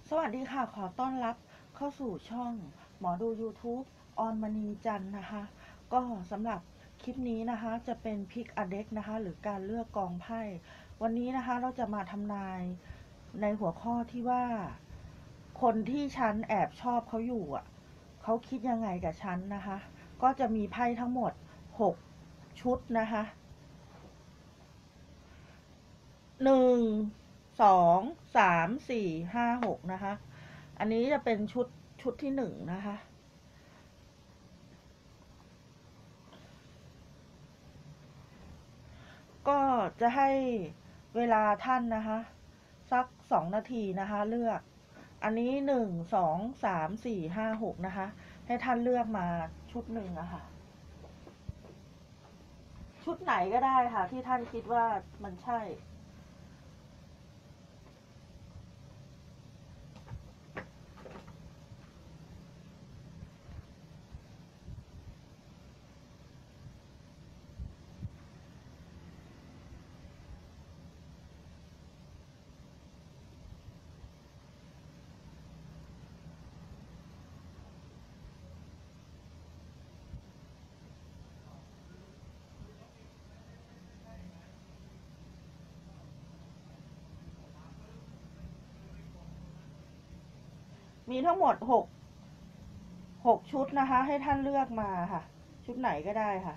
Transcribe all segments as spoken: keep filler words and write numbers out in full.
สวัสดีค่ะ ขอต้อนรับเข้าสู่ช่องหมอดู YouTube ออนมณีจันทร์นะคะ ก็สำหรับคลิปนี้นะคะจะเป็นพิกอเด็กนะคะหรือการเลือกกองไพ่วันนี้นะคะเราจะมาทำนายในหัวข้อที่ว่า คนที่ฉันแอบชอบเขาอยู่อ่ะเขาคิดยังไงกับฉันนะคะ ก็จะมีไพ่ทั้งหมดหกชุดนะคะหนึ่งสองสามสี่ห้าหกนะคะอันนี้จะเป็นชุดชุดที่หนึ่งนะคะก็จะให้เวลาท่านนะคะสักสองนาทีนะคะเลือกอันนี้หนึ่งสองสามสี่ห้าหกนะคะให้ท่านเลือกมาชุดหนึ่งนะคะชุดไหนก็ได้ค่ะที่ท่านคิดว่ามันใช่ มีทั้งหมดหกหกชุดนะคะให้ท่านเลือกมาค่ะชุดไหนก็ได้ค่ะ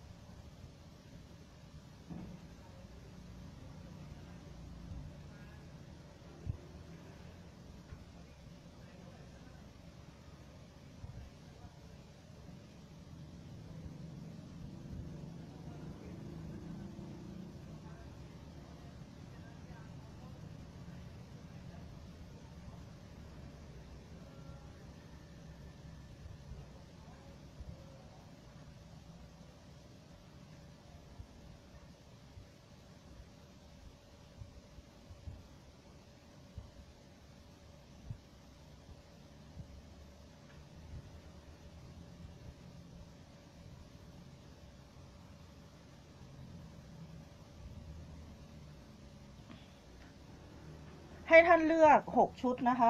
ให้ท่านเลือกหกชุดนะคะ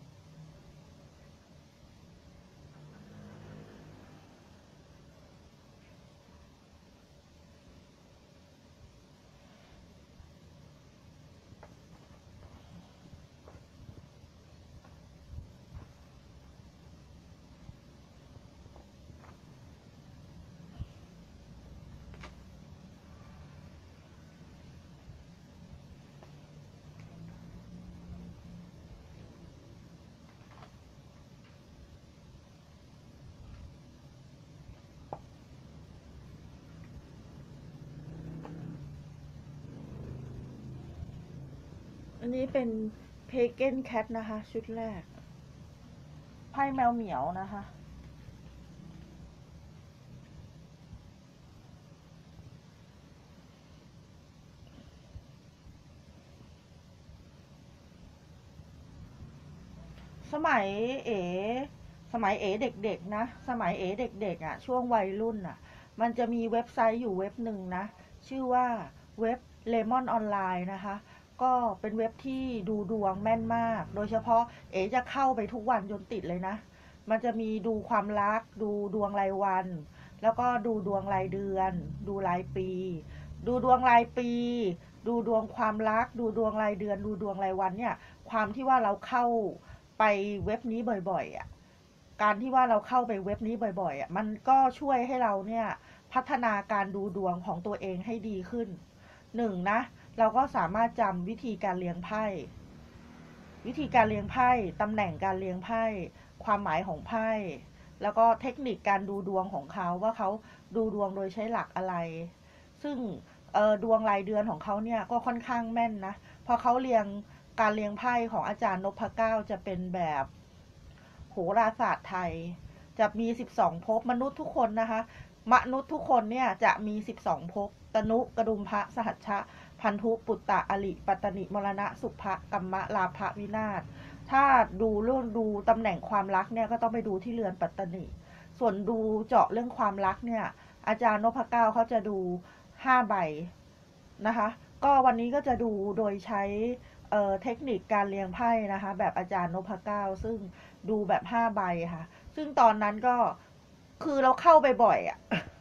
อันนี้เป็นเพเกนแคทนะคะชุดแรกไพ่แมวเหมียวนะคะสมัยเอ๋สมัยเอ๋เด็กๆนะสมัยเอ๋เด็กๆอ่ะช่วงวัยรุ่นอ่ะมันจะมีเว็บไซต์อยู่เว็บหนึ่งนะชื่อว่าเว็บ Lemon Online นะคะก็เป็นเว็บที่ดูดวงแม่นมากโดยเฉพาะเอ๋จะเข้าไปทุกวันจนติดเลยนะมันจะมีดูความรักดูดวงรายวันแล้วก็ดูดวงรายเดือนดูรายปีดูดวงรายปีดูดวงความรักดูดวงรายเดือนดูดวงรายวันเนี่ยความที่ว่าเราเข้าไปเว็บนี้บ่อยๆอ่ะการที่ว่าเราเข้าไปเว็บนี้บ่อยๆอ่ะมันก็ช่วยให้เราเนี่ยพัฒนาการดูดวงของตัวเองให้ดีขึ้นหนึ่งนะเราก็สามารถจำวิธีการเลี้ยงไพ่วิธีการเลี้ยงไพ่ตำแหน่งการเลี้ยงไพ่ความหมายของไพ่แล้วก็เทคนิคการดูดวงของเขาว่าเขาดูดวงโดยใช้หลักอะไรซึ่งเออดวงรายเดือนของเขาเนี่ยก็ค่อนข้างแม่นนะพอเขาเรียงการเรียงไพ่ของอาจารย์นพเก้าจะเป็นแบบโหราศาสตร์ไทยจะมีสิบสองภพมนุษย์ทุกคนนะคะมนุษย์ทุกคนเนี่ยจะมีสิบสองภพตนุกระดุมพระสหัชชะพันธุปุตตะอลิปัตตนิมรณะสุภะกัมมะลาภวินาศถ้าดูเรื่องดูตำแหน่งความรักเนี่ยก็ต้องไปดูที่เรือนปัตตนิส่วนดูเจาะเรื่องความรักเนี่ยอาจารย์นพเก้าเขาจะดูห้าใบนะคะก็วันนี้ก็จะดูโดยใช้เอ่อเทคนิคการเรียงไพ่นะคะแบบอาจารย์นพเก้าซึ่งดูแบบห้าใบค่ะซึ่งตอนนั้นก็คือเราเข้าไปบ่อยอ่ะ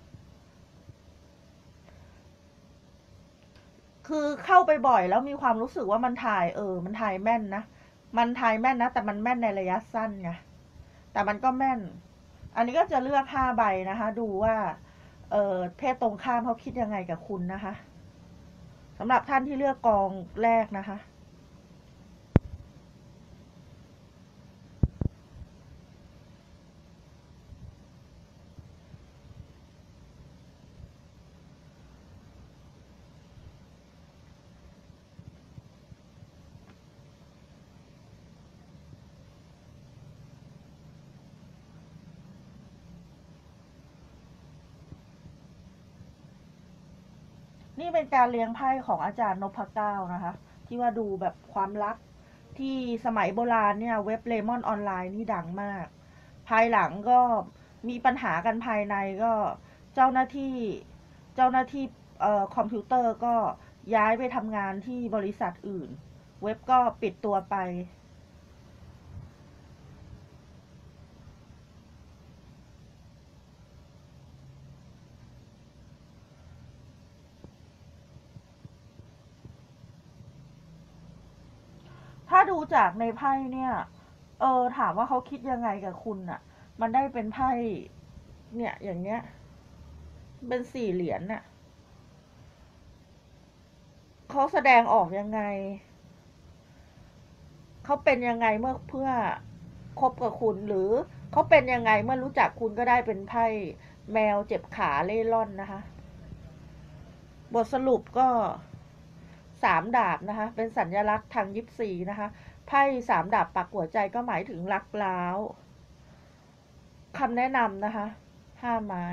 คือเข้าไปบ่อยแล้วมีความรู้สึกว่ามันถ่ายเออมันถ่ายแม่นนะมันถ่ายแม่นนะแต่มันแม่นในระยะสั้นไงแต่มันก็แม่นอันนี้ก็จะเลือกห้าใบนะคะดูว่าเออเพศตรงข้ามเขาคิดยังไงกับคุณนะคะสำหรับท่านที่เลือกกองแรกนะคะนี่เป็นการเลี้ยงไพ่ของอาจารย์นพเก้านะคะที่ว่าดูแบบความรักที่สมัยโบราณเนี่ยเว็บเลมอนออนไลน์นี่ดังมากภายหลังก็มีปัญหากันภายในก็เจ้าหน้าที่เจ้าหน้าที่เอ่อคอมพิวเตอร์ก็ย้ายไปทำงานที่บริษัทอื่นเว็บก็ปิดตัวไปถ้าดูจากในไพ่เนี่ยเออถามว่าเขาคิดยังไงกับคุณอะมันได้เป็นไพ่เนี่ยอย่างเงี้ยเป็นสี่เหรียญน่ะเขาแสดงออกยังไงเขาเป็นยังไงเมื่อเพื่อคบกับคุณหรือเขาเป็นยังไงเมื่อรู้จักคุณก็ได้เป็นไพ่แมวเจ็บขาเล่ร่อนนะคะบทสรุปก็สามดาบนะคะเป็นสัญลักษณ์ทางยิปซีนะคะไพ่สามดาบปักหัวใจก็หมายถึงรักร้าวคำแนะนำนะคะห้าไม้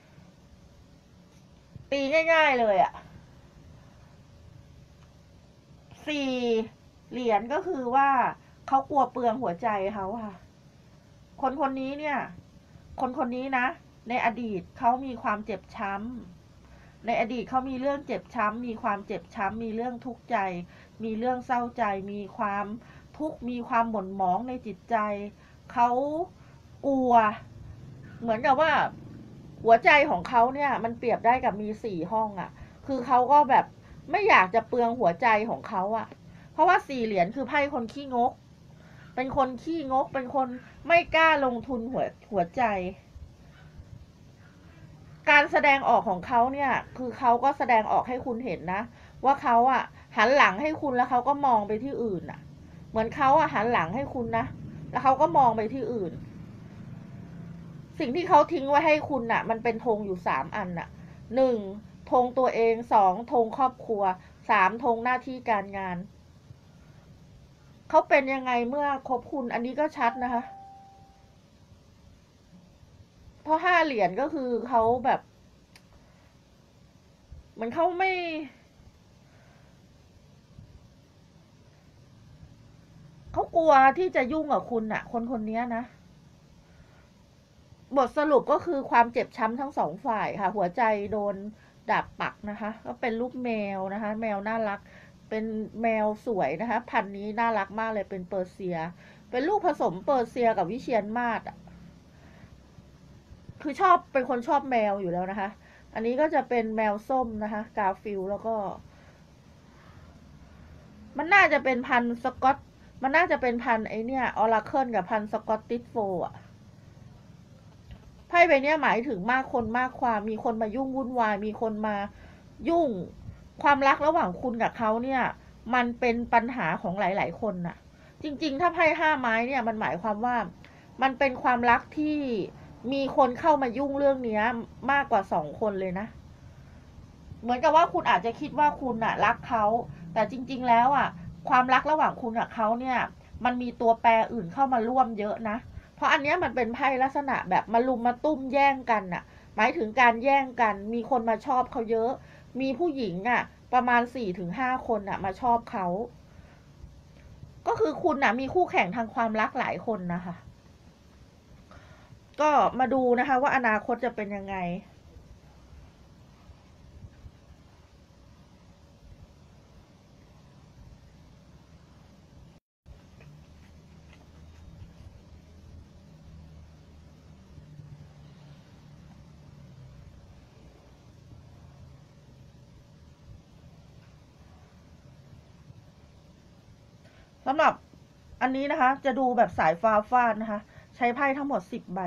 ตีง่ายๆเลยอะสี่เหรียญก็คือว่าเขากลัวเปลืองหัวใจเขาค่ะคนคนนี้เนี่ยคนคนนี้นะในอดีตเขามีความเจ็บช้ำในอดีตเขามีเรื่องเจ็บช้ำมีความเจ็บช้ำมีเรื่องทุกข์ใจมีเรื่องเศร้าใจมีความทุกข์มีความหม่นหมองในจิตใจเขากลัวเหมือนกับว่าหัวใจของเขาเนี่ยมันเปรียบได้กับมีสี่ห้องอ่ะคือเขาก็แบบไม่อยากจะเปลืองหัวใจของเขาอ่ะเพราะว่าสี่เหรียญคือไพ่คนขี้งกเป็นคนขี้งกเป็นคนไม่กล้าลงทุนหัวหัวใจการแสดงออกของเขาเนี่ยคือเขาก็แสดงออกให้คุณเห็นนะว่าเขาอ่ะหันหลังให้คุณแล้วเขาก็มองไปที่อื่นอ่ะเหมือนเขาอ่ะหันหลังให้คุณนะแล้วเขาก็มองไปที่อื่นสิ่งที่เขาทิ้งไว้ให้คุณน่ะมันเป็นธงอยู่สามอันน่ะหนึ่งธงตัวเองสองธงครอบครัวสามธงหน้าที่การงานเขาเป็นยังไงเมื่อคบคุณอันนี้ก็ชัดนะคะเพราะห้าเหรียญก็คือเขาแบบเหมือนเขาไม่เขากลัวที่จะยุ่งกับคุณน่ะคนคนนี้นะบทสรุปก็คือความเจ็บช้ำทั้งสองฝ่ายค่ะหัวใจโดนดาบปักนะคะก็เป็นรูปแมวนะคะแมวน่ารักเป็นแมวสวยนะคะพันธุ์นี้น่ารักมากเลยเป็นเปอร์เซียเป็นลูกผสมเปอร์เซียกับวิเชียรมาศอ่ะคือชอบเป็นคนชอบแมวอยู่แล้วนะคะอันนี้ก็จะเป็นแมวส้มนะคะกาฟิลแล้วก็มันน่าจะเป็นพันธุ์สกอตมันน่าจะเป็นพันธุ์ไอเนี่ยออราเคิลกับพันธุ์สกอตติชโฟลด์อ่ะ ไพ่ใบนี้หมายถึงมากคนมากความมีคนมายุ่งวุ่นวายมีคนมายุ่งความรักระหว่างคุณกับเขาเนี่ยมันเป็นปัญหาของหลายๆคนน่ะจริงๆถ้าไพ่ห้าไม้เนี่ยมันหมายความว่ามันเป็นความรักที่มีคนเข้ามายุ่งเรื่องนี้มากกว่าสองคนเลยนะเหมือนกับว่าคุณอาจจะคิดว่าคุณน่ะรักเขาแต่จริงๆแล้วอ่ะความรักระหว่างคุณกับเขาเนี่ยมันมีตัวแปรอื่นเข้ามาร่วมเยอะนะเพราะอันนี้มันเป็นไพ่ลักษณะแบบมาลุมมาตุ้มแย่งกันน่ะหมายถึงการแย่งกันมีคนมาชอบเขาเยอะมีผู้หญิงอ่ะประมาณสี่ถึงห้าคนอ่ะมาชอบเขาก็คือคุณน่ะมีคู่แข่งทางความรักหลายคนนะคะก็มาดูนะคะว่าอนาคตจะเป็นยังไงสำหรับอันนี้นะคะจะดูแบบสายฟ้าฟาดนะคะใช้ไพ่ทั้งหมดสิบใบ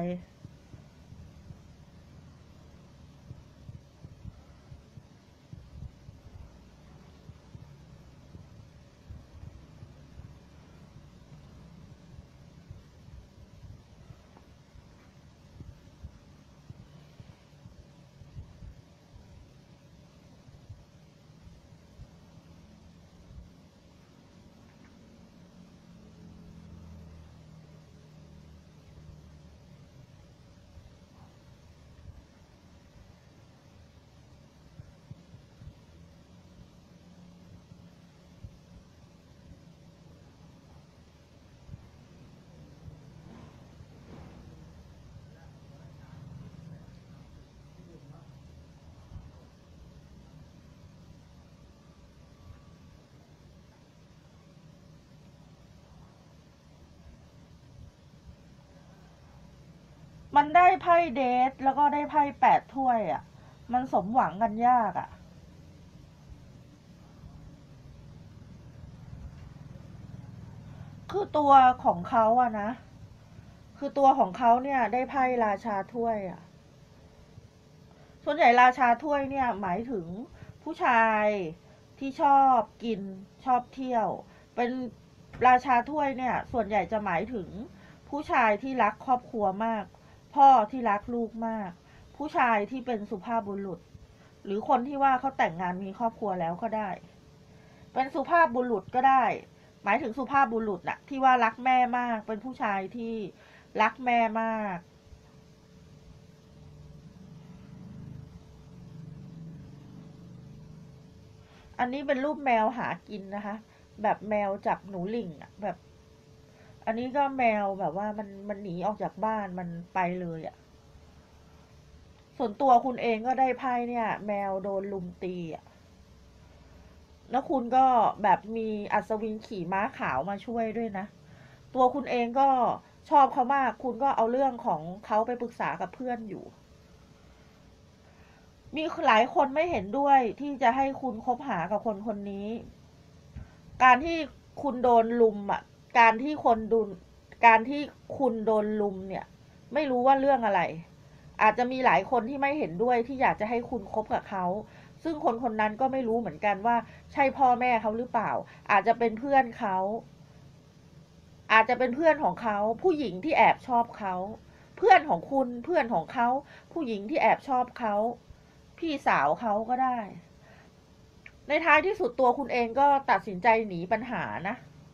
มันได้ไพ่เดทแล้วก็ได้ไพ่แปดถ้วยอ่ะมันสมหวังกันยากอ่ะคือตัวของเขาอะนะคือตัวของเขาเนี่ยได้ไพ่ราชาถ้วยอ่ะส่วนใหญ่ราชาถ้วยเนี่ยหมายถึงผู้ชายที่ชอบกินชอบเที่ยวเป็นราชาถ้วยเนี่ยส่วนใหญ่จะหมายถึงผู้ชายที่รักครอบครัวมากพ่อที่รักลูกมากผู้ชายที่เป็นสุภาพบุรุษหรือคนที่ว่าเขาแต่งงานมีครอบครัวแล้วก็ได้เป็นสุภาพบุรุษก็ได้หมายถึงสุภาพบุรุษน่ะที่ว่ารักแม่มากเป็นผู้ชายที่รักแม่มากอันนี้เป็นรูปแมวหากินนะคะแบบแมวจับหนูหลิ่งอ่ะแบบอันนี้ก็แมวแบบว่ามันมันหนีออกจากบ้านมันไปเลยอ่ะส่วนตัวคุณเองก็ได้ไพ่เนี่ยแมวโดนลุมตีอ่ะแล้วคุณก็แบบมีอัศวินขี่ม้าขาวมาช่วยด้วยนะตัวคุณเองก็ชอบเขามากคุณก็เอาเรื่องของเขาไปปรึกษากับเพื่อนอยู่มีหลายคนไม่เห็นด้วยที่จะให้คุณคบหากับคนคนนี้การที่คุณโดนลุมอ่ะการที่คนดุการที่คุณโดนลุมเนี่ยไม่รู้ว่าเรื่องอะไรอาจจะมีหลายคนที่ไม่เห็นด้วยที่อยากจะให้คุณคบกับเขาซึ่งคนคนนั้นก็ไม่รู้เหมือนกันว่าใช่พ่อแม่เขาหรือเปล่าอาจจะเป็นเพื่อนเขาอาจจะเป็นเพื่อนของเขาผู้หญิงที่แอบชอบเขาเพื่อนของคุณเพื่อนของเขาผู้หญิงที่แอบชอบเขาพี่สาวเขาก็ได้ในท้ายที่สุดตัวคุณเองก็ตัดสินใจหนีปัญหานะ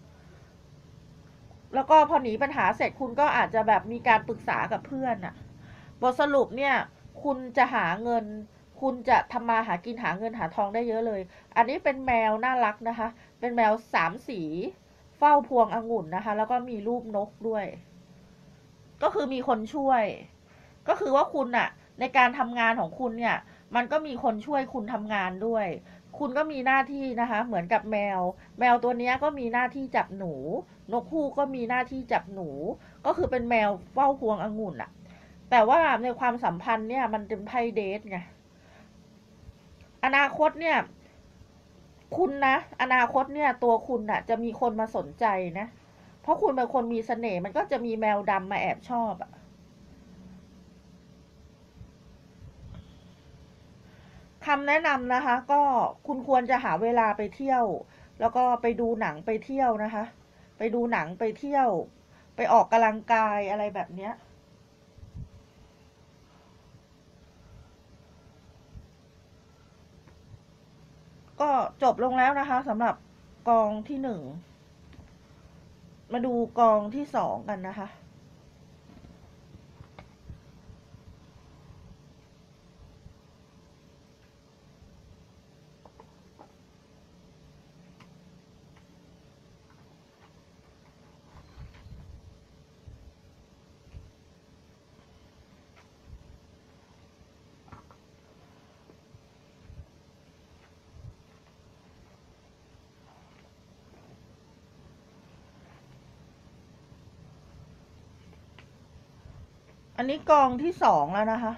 แล้วก็พอหนีปัญหาเสร็จคุณก็อาจจะแบบมีการปรึกษากับเพื่อนอะบทสรุปเนี่ยคุณจะหาเงินคุณจะทำมาหากินหาเงินหาทองได้เยอะเลยอันนี้เป็นแมวน่ารักนะคะเป็นแมวสามสีเฝ้าพวงองุ่นนะคะแล้วก็มีรูปนกด้วยก็คือมีคนช่วยก็คือว่าคุณอะในการทำงานของคุณเนี่ยมันก็มีคนช่วยคุณทำงานด้วยคุณก็มีหน้าที่นะคะเหมือนกับแมวแมวตัวนี้ก็มีหน้าที่จับหนูนกฮูกก็มีหน้าที่จับหนูก็คือเป็นแมวเฝ้าพวงองุ่นอะแต่ว่าในความสัมพันธ์เนี่ยมันเป็นไพ่เดทไงอนาคตเนี่ยคุณนะอนาคตเนี่ยตัวคุณน่ะจะมีคนมาสนใจนะเพราะคุณเป็นคนมีเสน่ห์มันก็จะมีแมวดำมาแอบชอบอะคำแนะนำนะคะก็คุณควรจะหาเวลาไปเที่ยวแล้วก็ไปดูหนังไปเที่ยวนะคะไปดูหนังไปเที่ยวไปออกกำลังกายอะไรแบบเนี้ยก็จบลงแล้วนะคะสำหรับกองที่หนึ่งมาดูกองที่สองกันนะคะ อันนี้กองที่สองแล้วนะคะ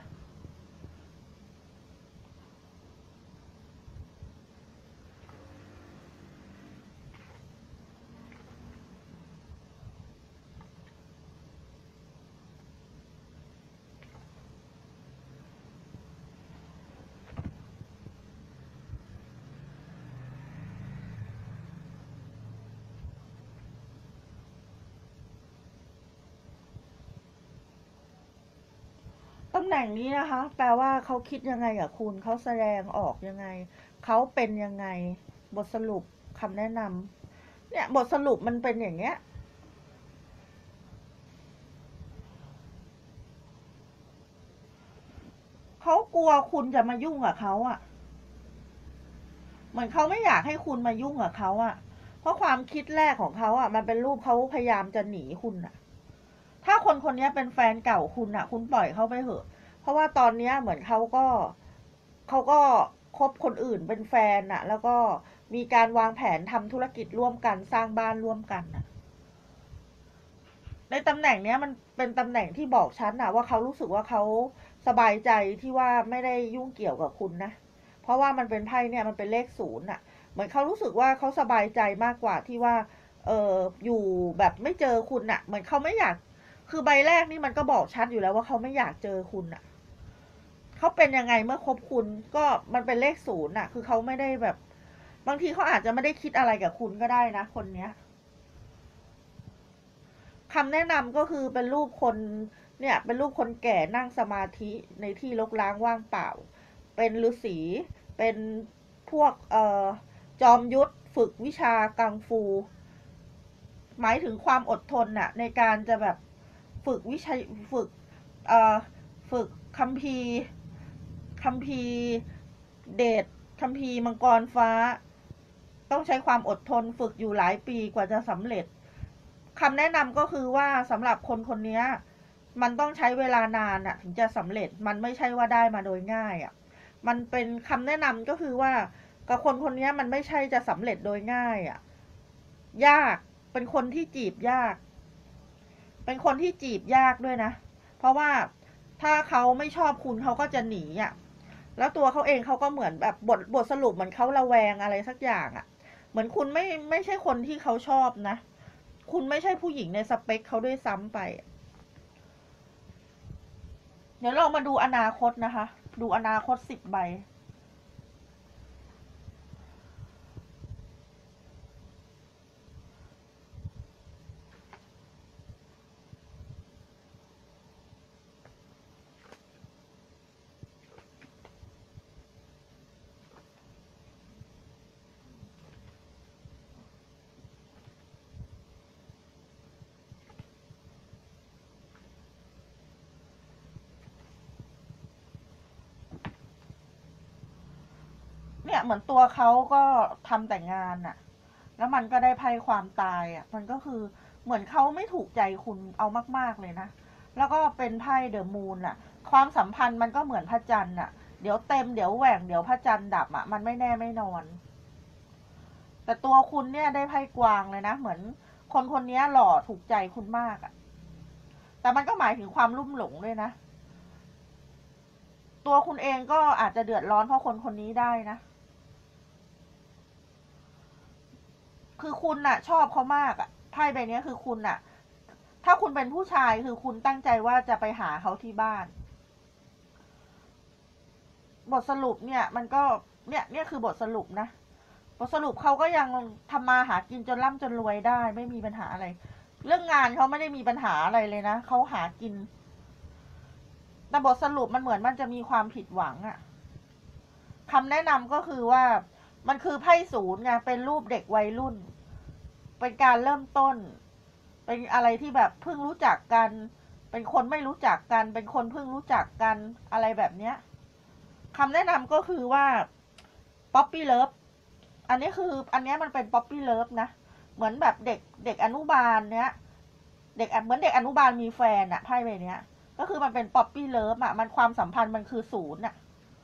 แหน่งนี้นะคะ แปลว่าเขาคิดยังไงกับคุณเขาแสดงออกยังไงเขาเป็นยังไงบทสรุปคำแนะนำเนี่ยบทสรุปมันเป็นอย่างเงี้ยเขากลัวคุณจะมายุ่งกับเขาอ่ะเหมือนเขาไม่อยากให้คุณมายุ่งกับเขาอ่ะเพราะความคิดแรกของเขาอ่ะมันเป็นรูปเขาพยายามจะหนีคุณอ่ะถ้าคนคนนี้เป็นแฟนเก่าคุณอ่ะคุณปล่อยเขาไปเถอะเพราะว่าตอนนี้เหมือนเขาก็เขาก็คบคนอื่นเป็นแฟนน่ะแล้วก็มีการวางแผนทำธุรกิจร่วมกันสร้างบ้านร่วมกันน่ะในตำแหน่งเนี้ยมันเป็นตำแหน่งที่บอกฉันน่ะว่าเขารู้สึกว่าเขาสบายใจที่ว่าไม่ได้ยุ่งเกี่ยวกับคุณนะเพราะว่ามันเป็นไพ่เนี่ยมันเป็นเลขศูนย์น่ะเหมือนเขารู้สึกว่าเขาสบายใจมากกว่าที่ว่าเอออยู่แบบไม่เจอคุณน่ะเหมือนเขาไม่อยากคือใบแรกนี่มันก็บอกชัดอยู่แล้วว่าเขาไม่อยากเจอคุณน่ะเขาเป็นยังไงเมื่อคบคุณก็มันเป็นเลขศูนย์น่ะคือเขาไม่ได้แบบบางทีเขาอาจจะไม่ได้คิดอะไรกับคุณก็ได้นะคนเนี้ยคำแนะนำก็คือเป็นรูปคนเนี่ยเป็นรูปคนแก่นั่งสมาธิในที่รกร้างว่างเปล่าเป็นฤาษีเป็นพวกเอ่อจอมยุทธฝึกวิชากังฟูหมายถึงความอดทนน่ะในการจะแบบฝึกวิชาฝึกเอ่อฝึกคัมภีร์คัมภีร์เดชคัมภีร์มังกรฟ้าต้องใช้ความอดทนฝึกอยู่หลายปีกว่าจะสำเร็จคำแนะนำก็คือว่าสำหรับคนคนนี้มันต้องใช้เวลานานอะถึงจะสำเร็จมันไม่ใช่ว่าได้มาโดยง่ายอะมันเป็นคำแนะนำก็คือว่ากับคนคนนี้มันไม่ใช่จะสำเร็จโดยง่ายอะยากเป็นคนที่จีบยากเป็นคนที่จีบยากด้วยนะเพราะว่าถ้าเขาไม่ชอบคุณเขาก็จะหนีอะแล้วตัวเขาเองเขาก็เหมือนแบบบทบทสรุปเหมือนเขาระแวงอะไรสักอย่างอะเหมือนคุณไม่ไม่ใช่คนที่เขาชอบนะคุณไม่ใช่ผู้หญิงในสเปคเขาด้วยซ้ำไปเดี๋ยวเรามาดูอนาคตนะคะดูอนาคตสิบใบเนี่ยเหมือนตัวเขาก็ทำแต่งานอะแล้วมันก็ได้ไพ่ความตายอะมันก็คือเหมือนเขาไม่ถูกใจคุณเอามากๆเลยนะแล้วก็เป็นไพ่เดอะมูนอะความสัมพันธ์มันก็เหมือนพระจันทร์อะเดี๋ยวเต็มเดี๋ยวแหว่งเดี๋ยวพระจันทร์ดับอะมันไม่แน่ไม่นอนแต่ตัวคุณเนี่ยได้ไพ่กวางเลยนะเหมือนคนคนนี้หล่อถูกใจคุณมากอะแต่มันก็หมายถึงความลุ่มหลงด้วยนะตัวคุณเองก็อาจจะเดือดร้อนเพราะคนคนนี้ได้นะคือคุณน่ะชอบเขามากอะไพ่ใบนี้คือคุณน่ะถ้าคุณเป็นผู้ชายคือคุณตั้งใจว่าจะไปหาเขาที่บ้านบทสรุปเนี่ยมันก็เนี่ยเนี่ยคือบทสรุปนะบทสรุปเขาก็ยังทำมาหากินจนร่ำจนรวยได้ไม่มีปัญหาอะไรเรื่องงานเขาไม่ได้มีปัญหาอะไรเลยนะเขาหากินแต่บทสรุปมันเหมือนมันจะมีความผิดหวังอะคำแนะนำก็คือว่ามันคือไพ่ศูนย์ไงเป็นรูปเด็กวัยรุ่นเป็นการเริ่มต้นเป็นอะไรที่แบบเพิ่งรู้จักกันเป็นคนไม่รู้จักกันเป็นคนเพิ่งรู้จักกันอะไรแบบเนี้ยคำแนะนำก็คือว่าป๊อปปี้เลิฟอันนี้คืออันนี้มันเป็นป๊อปปี้เลิฟนะเหมือนแบบเด็กเด็กอนุบาลเนี้ยเด็กเหมือนเด็กอนุบาลมีแฟนอะไพ่ใบเนี้ยก็คือมันเป็นป๊อปปี้เลิฟอะมันความสัมพันธ์มันคือศูนย์อะ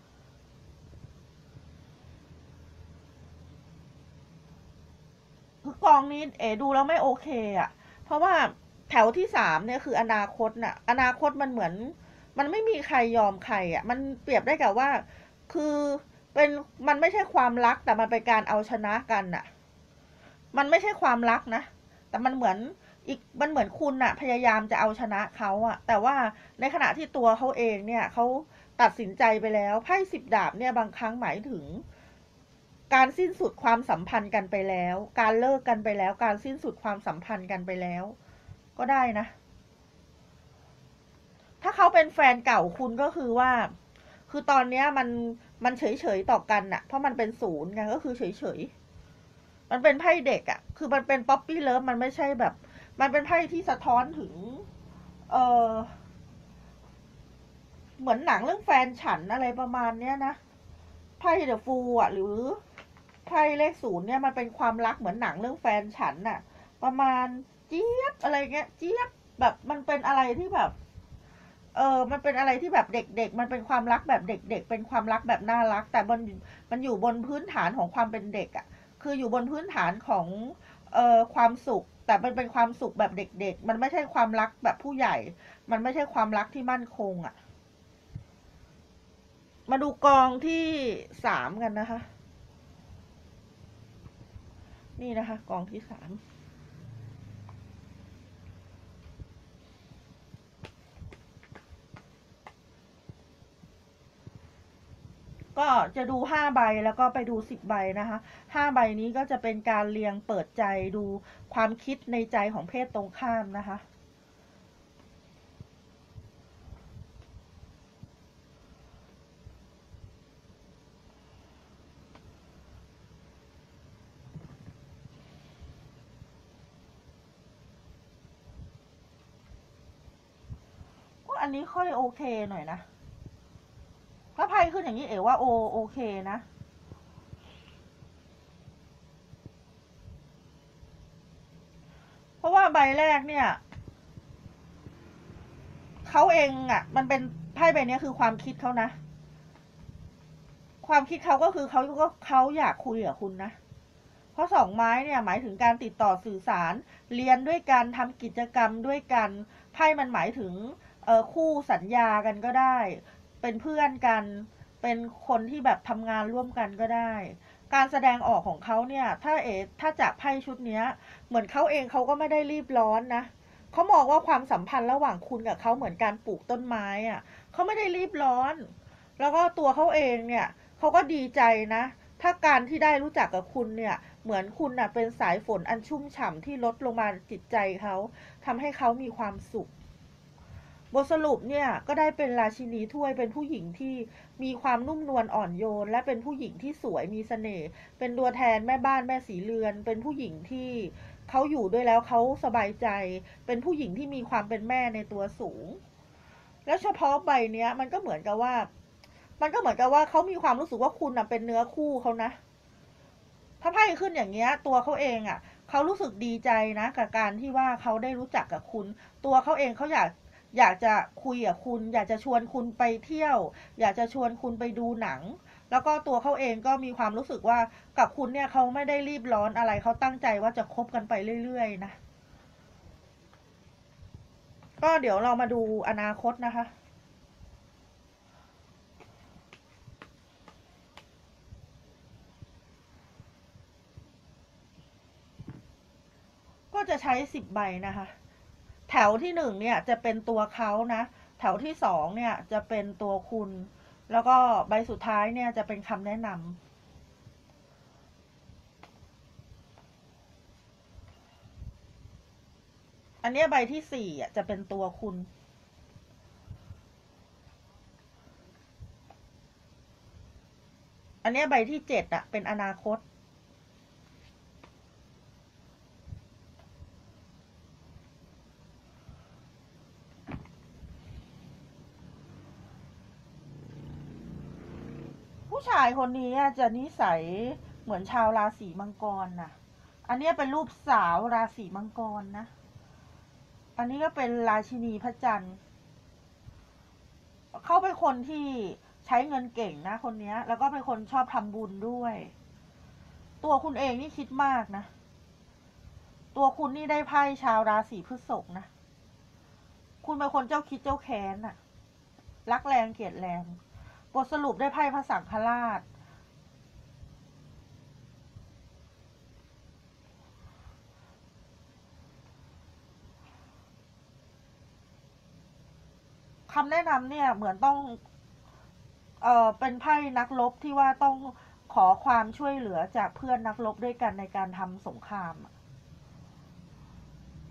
คือกองนี้เอ๋ดูแล้วไม่โอเคอะเพราะว่าแถวที่สามเนี่ยคืออนาคตน่ะอนาคตมันเหมือนมันไม่มีใครยอมใครอะมันเปรียบได้กับว่าคือเป็นมันไม่ใช่ความรักแต่มันเป็นการเอาชนะกันน่ะมันไม่ใช่ความรักนะแต่มันเหมือนอีกมันเหมือนคุณน่ะพยายามจะเอาชนะเขาอะแต่ว่าในขณะที่ตัวเขาเองเนี่ยเขาตัดสินใจไปแล้วไพ่สิบดาบเนี่ยบางครั้งหมายถึง การสิ้นสุดความสัมพันธ์กันไปแล้ว การเลิกกันไปแล้ว การสิ้นสุดความสัมพันธ์กันไปแล้ว ก็ได้นะถ้าเขาเป็นแฟนเก่าคุณก็คือว่า คือตอนเนี้ยมันมันเฉยเฉยต่อกันน่ะเพราะมันเป็นศูนย์ไงก็คือเฉยเฉยมันเป็นไพ่เด็กอ่ะคือมันเป็นป๊อปปี้เลิฟมันไม่ใช่แบบ มันเป็นไพ่ที่สะท้อนถึง เออเหมือนหนังเรื่องแฟนฉันอะไรประมาณเนี้ยนะไพ่เดอะฟูลอ่ะหรือไพ่เลขศูนย์เนี่ยมันเป็นความรักเหมือนหนังเรื่องแฟนฉันน่ะประมาณเจี๊ยบอะไรเงี้ยเจี๊ยบแบบมันเป็นอะไรที่แบบ เออมันเป็นอะไรที่แบบเด็กๆมันเป็นความรักแบบเด็กๆเป็นความรักแบบน่ารักแต่บนมันอยู่บนพื้นฐานของความเป็นเด็กอ่ะคืออยู่บนพื้นฐานของเอ่อความสุขแต่มันเป็นความสุขแบบเด็กๆมันไม่ใช่ความรักแบบผู้ใหญ่มันไม่ใช่ความรักที่มั่นคงอ่ะมาดูกองที่สามกันนะคะนี่นะคะกองที่สามก็จะดูห้าใบแล้วก็ไปดูสิบใบนะคะห้าใบนี้ก็จะเป็นการเรียงเปิดใจดูความคิดในใจของเพศตรงข้ามนะคะอันนี้ค่อยโอเคหน่อยนะถ้าไพ่ขึ้นอย่างนี้เอ๋ว่าโอโอเคนะเพราะว่าใบแรกเนี่ยเขาเองอ่ะมันเป็นไพ่ใบนี้คือความคิดเขานะความคิดเขาก็คือเขาก็เขาอยากคุยกับคุณนะเพราะสองไม้เนี่ยหมายถึงการติดต่อสื่อสารเรียนด้วยกันทำกิจกรรมด้วยกันไพ่มันหมายถึงเอ่อคู่สัญญากันก็ได้เป็นเพื่อนกันเป็นคนที่แบบทำงานร่วมกันก็ได้การแสดงออกของเขาเนี่ยถ้าเอถ้าจากไพ่ชุดเนี้ยเหมือนเขาเองเขาก็ไม่ได้รีบร้อนนะเขามองว่าความสัมพันธ์ระหว่างคุณกับเขาเหมือนการปลูกต้นไม้อะเขาไม่ได้รีบร้อนแล้วก็ตัวเขาเองเนี่ยเขาก็ดีใจนะถ้าการที่ได้รู้จักกับคุณเนี่ยเหมือนคุณน่ะเป็นสายฝนอันชุ่มฉ่ำที่ลดลงมาจิตใจเขาทำให้เขามีความสุขบทสรุปเนี่ยก็ได้เป็นราชินีถ้วยเป็นผู้หญิงที่มีความนุ่มนวลอ่อนโยนและเป็นผู้หญิงที่สวยมีเสน่ห์เป็นตัวแทนแม่บ้านแม่สีเรือนเป็นผู้หญิงที่เขาอยู่ด้วยแล้วเขาสบายใจเป็นผู้หญิงที่มีความเป็นแม่ในตัวสูงแล้วเฉพาะใบเนี้ยมันก็เหมือนกับว่ามันก็เหมือนกับว่าเขามีความรู้สึกว่าคุณน่ะเป็นเนื้อคู่เขานะถ้าไพ่ขึ้นอย่างเงี้ยตัวเขาเองอ่ะเขารู้สึกดีใจนะกับการที่ว่าเขาได้รู้จักกับคุณตัวเขาเองเขาอยากอยากจะคุยกับคุณอยากจะชวนคุณไปเที่ยวอยากจะชวนคุณไปดูหนังแล้วก็ตัวเขาเองก็มีความรู้สึกว่ากับคุณเนี่ยเขาไม่ได้รีบร้อนอะไรเขาตั้งใจว่าจะคบกันไปเรื่อยๆนะก็เดี๋ยวเรามาดูอนาคตนะคะก็จะใช้สิบใบนะคะแถวที่หนึ่งเนี่ยจะเป็นตัวเขานะแถวที่สองเนี่ยจะเป็นตัวคุณแล้วก็ใบสุดท้ายเนี่ยจะเป็นคำแนะนำอันนี้ใบที่สี่อ่ะจะเป็นตัวคุณอันนี้ใบที่เจ็ดอ่ะเป็นอนาคตผู้ชายคนนี้จะนิสัยเหมือนชาวราศีมังกรน่ะอันนี้เป็นรูปสาวราศีมังกรนะอันนี้ก็เป็นราชินีพระจันทร์เขาเป็นคนที่ใช้เงินเก่งนะคนนี้แล้วก็เป็นคนชอบทำบุญด้วยตัวคุณเองนี่คิดมากนะตัวคุณนี่ได้ไพ่ชาวราศีพฤษภนะคุณเป็นคนเจ้าคิดเจ้าแค้นน่ะรักแรงเกลียดแรงบทสรุปได้ไพ่พระสังฆราชคำแนะนำเนี่ยเหมือนต้องเอ่อเป็นไพ่นักรบที่ว่าต้องขอความช่วยเหลือจากเพื่อนนักรบด้วยกันในการทำสงคราม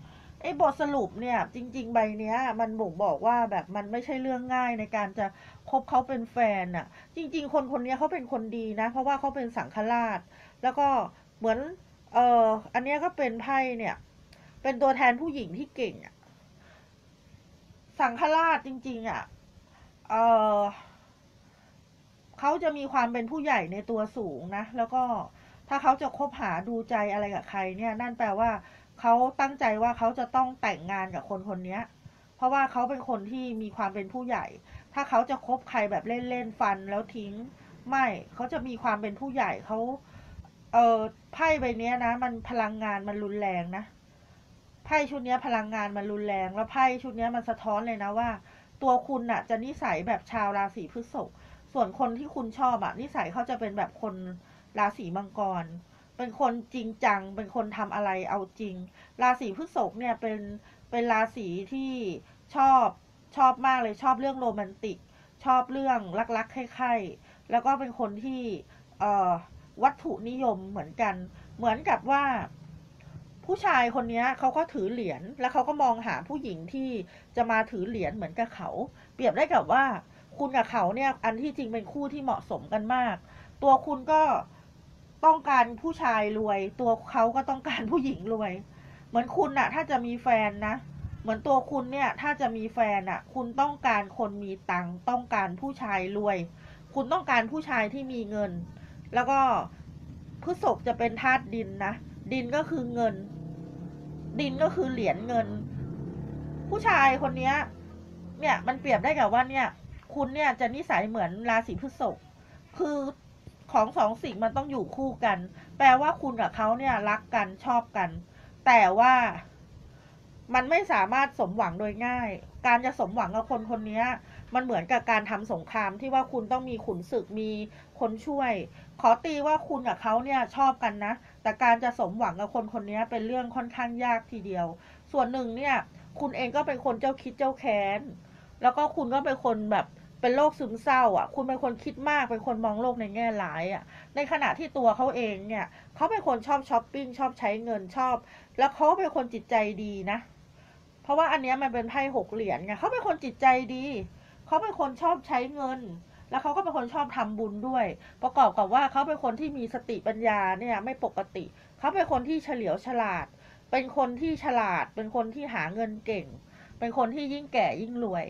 ไอ้บทสรุปเนี่ยจริงๆใบเนี้ยมันบ่งบอกว่าแบบมันไม่ใช่เรื่องง่ายในการจะคบเขาเป็นแฟนน่ะจริงๆคนคนนี้เขาเป็นคนดีนะเพราะว่าเขาเป็นสังฆราชแล้วก็เหมือนเอออันเนี้ยก็เป็นไพ่เนี่ยเป็นตัวแทนผู้หญิงที่เก่งอ่ะสังฆราชจริงๆอ่ะเออเขาจะมีความเป็นผู้ใหญ่ในตัวสูงนะแล้วก็ถ้าเขาจะคบหาดูใจอะไรกับใครเนี่ยนั่นแปลว่าเขาตั้งใจว่าเขาจะต้องแต่งงานกับคนคนนี้เพราะว่าเขาเป็นคนที่มีความเป็นผู้ใหญ่ถ้าเขาจะคบใครแบบเล่นๆฟันแล้วทิ้งไม่เขาจะมีความเป็นผู้ใหญ่เขาเออไพ่ใบนี้นะมันพลังงานมันรุนแรงนะไพ่ชุดนี้พลังงานมันรุนแรงแล้วไพ่ชุดนี้มันสะท้อนเลยนะว่าตัวคุณน่ะจะนิสัยแบบชาวราศีพฤษภส่วนคนที่คุณชอบอ่ะนิสัยเขาจะเป็นแบบคนราศีมังกรเป็นคนจริงจังเป็นคนทำอะไรเอาจริงราศีพฤษภเนี่ยเป็นเป็นราศีที่ชอบชอบมากเลยชอบเรื่องโรแมนติกชอบเรื่องรักๆใคร่ๆแล้วก็เป็นคนที่เอ่อวัตถุนิยมเหมือนกันเหมือนกับว่าผู้ชายคนนี้เขาก็ถือเหรียญแล้วเขาก็มองหาผู้หญิงที่จะมาถือเหรียญเหมือนกับเขาเปรียบได้กับว่าคุณกับเขาเนี่ยอันที่จริงเป็นคู่ที่เหมาะสมกันมากตัวคุณก็ต้องการผู้ชายรวยตัวเขาก็ต้องการผู้หญิงรวยเหมือนคุณน่ะถ้าจะมีแฟนนะเหมือนตัวคุณเนี่ยถ้าจะมีแฟนอ่ะคุณต้องการคนมีตังค์ต้องการผู้ชายรวยคุณต้องการผู้ชายที่มีเงินแล้วก็พฤษภจะเป็นธาตุดินนะดินก็คือเงินดินก็คือเหรียญเงินผู้ชายคนนี้เนี่ยมันเปรียบได้กับว่าเนี่ยคุณเนี่ยจะนิสัยเหมือนราศีพฤษภคือของสองสิ่งมันต้องอยู่คู่กันแปลว่าคุณกับเขาเนี่ยรักกันชอบกันแต่ว่ามันไม่สามารถสมหวังโดยง่ายการจะสมหวังกับคนคนนี้มันเหมือนกับการทำสงครามที่ว่าคุณต้องมีขุนศึกมีคนช่วยขอตีว่าคุณกับเขาเนี่ยชอบกันนะแต่การจะสมหวังกับคนคนนี้เป็นเรื่องค่อนข้างยากทีเดียวส่วนหนึ่งเนี่ยคุณเองก็เป็นคนเจ้าคิดเจ้าแค้นแล้วก็คุณก็เป็นคนแบบเป็นโรคซึมเศร้าอ่ะคุณเป็นคนคิดมากเป็นคนมองโลกในแง่ร้ายอ่ะในขณะที่ตัวเขาเองเนี่ยเขาเป็นคนชอบช้อปปิ้งชอบใช้เงินชอบแล้วเขาเป็นคนจิตใจดีนะเพราะว่าอันนี้มันเป็นไพ่หกเหรียญไงเขาเป็นคนจิตใจดีเขาเป็นคนชอบใช้เงินแล้วเขาก็เป็นคนชอบทำบุญด้วยประกอบกับว่าเขาเป็นคนที่มีสติปัญญาเนี่ยไม่ปกติเขาเป็นคนที่เฉลียวฉลาดเป็นคนที่ฉลาดเป็นคนที่หาเงินเก่งเป็นคนที่ยิ่งแก่ยิ่งรวย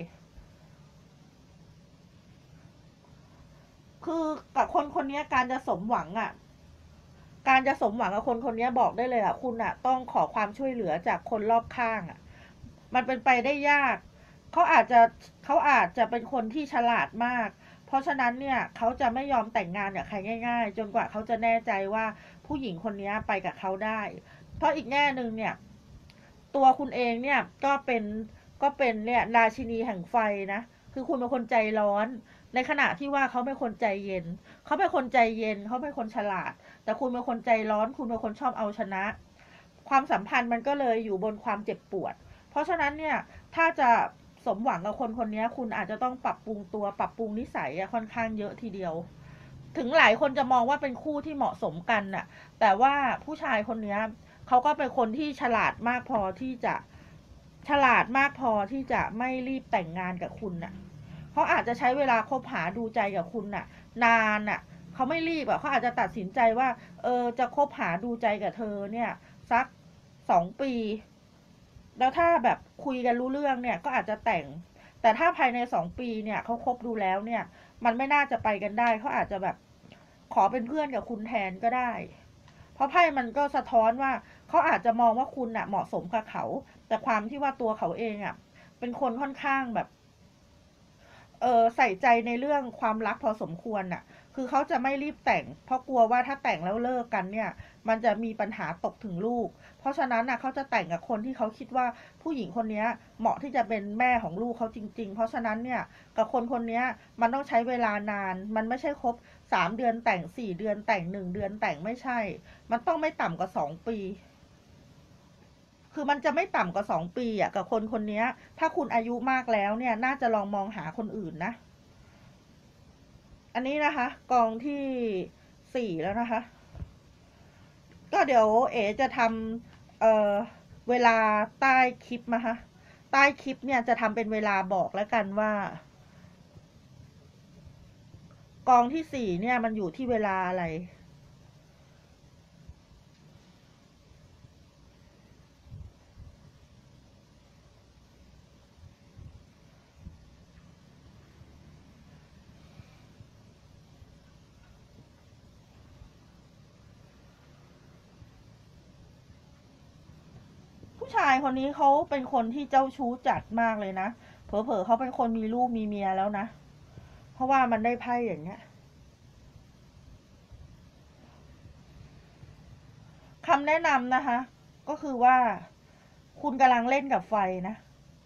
คือกับคนคนนี้การจะสมหวังอ่ะการจะสมหวังกับคนคนนี้บอกได้เลยอ่ะคุณอ่ะต้องขอความช่วยเหลือจากคนรอบข้างอ่ะมันเป็นไปได้ยากเขาอาจจะเขาอาจจะเป็นคนที่ฉลาดมากเพราะฉะนั้นเนี่ยเขาจะไม่ยอมแต่งงานกับใครง่ายๆจนกว่าเขาจะแน่ใจว่าผู้หญิงคนนี้ไปกับเขาได้เพราะอีกแง่หนึ่งเนี่ยตัวคุณเองเนี่ยก็เป็นก็เป็นเนี่ยราชินีแห่งไฟนะคือคุณเป็นคนใจร้อนในขณะที่ว่าเขาเป็นคนใจเย็นเขาเป็นคนใจเย็นเขาเป็นคนฉลาดแต่คุณเป็นคนใจร้อนคุณเป็นคนชอบเอาชนะความสัมพันธ์มันก็เลยอยู่บนความเจ็บปวดเพราะฉะนั้นเนี่ยถ้าจะสมหวังกับคนคนนี้คุณอาจจะต้องปรับปรุงตัวปรับปรุงนิสัยค่อนข้างเยอะทีเดียวถึงหลายคนจะมองว่าเป็นคู่ที่เหมาะสมกันน่ะแต่ว่าผู้ชายคนนี้เขาก็เป็นคนที่ฉลาดมากพอที่จะฉลาดมากพอที่จะไม่รีบแต่งงานกับคุณน่ะเขาอาจจะใช้เวลาคบหาดูใจกับคุณน่ะนานน่ะเขาไม่รีบอ่ะเขาอาจจะตัดสินใจว่าเออจะคบหาดูใจกับเธอเนี่ยสักสองปีแล้วถ้าแบบคุยกันรู้เรื่องเนี่ยก็อาจจะแต่งแต่ถ้าภายในสองปีเนี่ยเขาคบดูแล้วเนี่ยมันไม่น่าจะไปกันได้เขาอาจจะแบบขอเป็นเพื่อนกับคุณแทนก็ได้เพราะไพ่มันก็สะท้อนว่าเขาอาจจะมองว่าคุณน่ะเหมาะสมกับเขาแต่ความที่ว่าตัวเขาเองอ่ะเป็นคนค่อนข้างแบบเออใส่ใจในเรื่องความรักพอสมควรน่ะคือเขาจะไม่รีบแต่งเพราะกลัวว่าถ้าแต่งแล้วเลิกกันเนี่ยมันจะมีปัญหาตกถึงลูกเพราะฉะนั้นน่ะเขาจะแต่งกับคนที่เขาคิดว่าผู้หญิงคนนี้เหมาะที่จะเป็นแม่ของลูกเขาจริงๆเพราะฉะนั้นเนี่ยกับคนคนนี้มันต้องใช้เวลานานมันไม่ใช่ครบสามเดือนแต่งสี่เดือนแต่งหนึ่งเดือนแต่งไม่ใช่มันต้องไม่ต่ำกว่าสองปีคือมันจะไม่ต่ำกว่าสองปีอ่ะกับคนคนนี้ถ้าคุณอายุมากแล้วเนี่ยน่าจะลองมองหาคนอื่นนะอันนี้นะคะกองที่สี่แล้วนะคะก็เดี๋ยวเอ๋จะทำเอ่อเวลาใต้คลิปมาฮะใต้คลิปเนี่ยจะทำเป็นเวลาบอกแล้วกันว่ากองที่สี่เนี่ยมันอยู่ที่เวลาอะไร ผู้ชายคนนี้เขาเป็นคนที่เจ้าชู้จัดมากเลยนะเผลอๆเขาเป็นคนมีลูกมีเมียแล้วนะเพราะว่ามันได้ไพ่อย่างเงี้ยคำแนะนำนะคะก็คือว่าคุณกำลังเล่นกับไฟนะ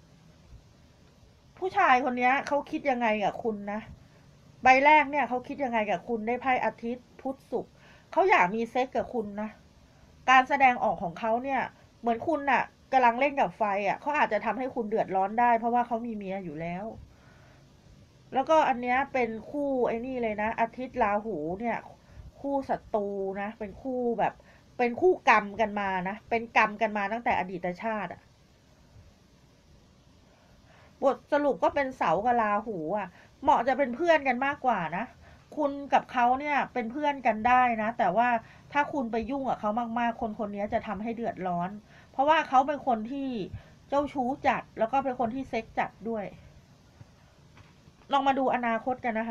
ผู้ชายคนนี้เขาคิดยังไงกับคุณนะใบแรกเนี่ยเขาคิดยังไงกับคุณได้ไพ่อาทิตย์พุธศุกร์เขาอยากมีเซ็กกับคุณนะการแสดงออกของเขาเนี่ยเหมือนคุณน่ะกำลังเล่นกับไฟอ่ะเขาอาจจะทำให้คุณเดือดร้อนได้เพราะว่าเขามีเมียอยู่แล้วแล้วก็อันเนี้ยเป็นคู่ไอ้นี่เลยนะอาทิตย์ราหูเนี่ยคู่ศัตรูนะเป็นคู่แบบเป็นคู่กรรมกันมานะเป็นกรรมกันมาตั้งแต่อดีตชาติอะบทสรุปก็เป็นเสากับราหูอ่ะเหมาะจะเป็นเพื่อนกันมากกว่านะคุณกับเขาเนี่ยเป็นเพื่อนกันได้นะแต่ว่าถ้าคุณไปยุ่งกับเขามากๆคนคนนี้จะทำให้เดือดร้อนเพราะว่าเขาเป็นคนที่เจ้าชู้จัดแล้วก็เป็นคนที่เซ็กจัดด้วยลองมาดูอนาคตกันนะคะ